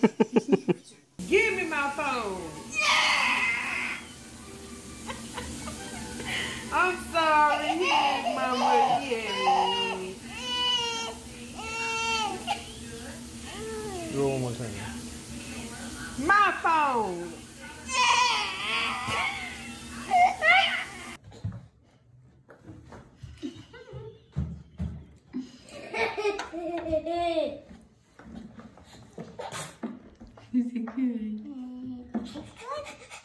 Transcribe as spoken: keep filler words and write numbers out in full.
Give me my phone. I'm sorry, Mama. Yeah. Do it one more time. My phone. Is it good?